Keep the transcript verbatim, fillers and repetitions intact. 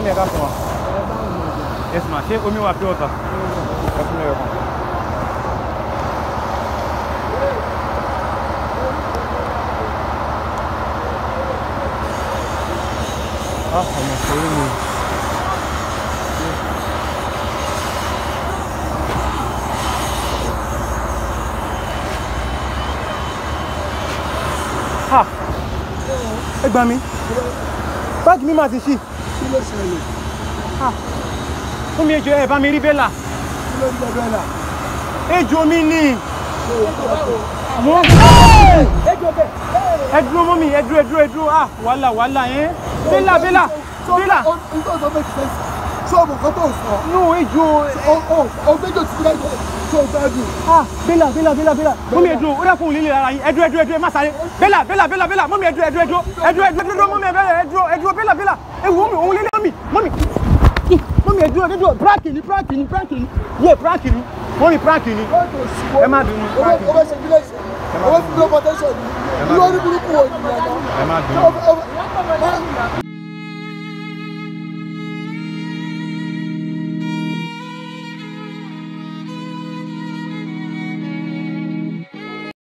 Mọ́mí ẹ ká sọ wa. Yes ma, ṣé omi wà pure water? Ẹ fún mi ẹ̀ kan. Ah, ọmọ ìṣòro mi. Ha! Ẹ gbà mí. Báàgì mi máa ti ṣí. Kí ló ṣẹlẹ̀? Ha! Fún mi ejò ẹ bá mi rí bẹ́là. Kí ló ń jẹ bẹ́là? Ejò mi ni. Mo Ejò bẹ́ẹ̀. ẹ dúró mọ́ mi, ẹ dúró, ẹ dúró, ẹ dúró. Ah, wàhálà, wàhálà yẹn. Bẹ́là, bẹ́là, bẹ́là. Nítorí tó make sense. Ṣọ́ọ̀bù kan tó sọ. No, ejò. Ọgbẹ́jọ ti gbẹ́jọ tó gbẹ́jọ. Ah, bẹ́là, bẹ́là, bẹ́là, bẹ́là. Mọ́mí ẹ dúró, ó dàpọ̀ òun líle ara yín. Ẹ dúró, ẹ dúró, ẹ dúró, ẹ má sáré. Bẹ́là, bẹ́là, bẹ́là, bẹ́là. Mọ́mí ẹ dúró, ẹ dúró, ẹ dúró. Ẹ dúró, ẹ dúró, ẹ dúró, mọ́mí ẹ bẹ́là, ẹ dúró, ẹ dúró, bẹ́là, bẹ́là. Ẹ wò ó, òun líle mọ́mí, mọ́mí. Mọ́mí ẹ dúró, ẹ dúró. Prank ni, prank ni, prank ni. Yé, prank ni. Mọ́mí prank ni. Ẹ má bínú. O bẹ ṣe bílẹ̀ ṣe. O bẹ fi lọ́pọ̀ tẹ́sán ni. Irú orí burúkú wo ni ìyá náà? Ẹ má bínú.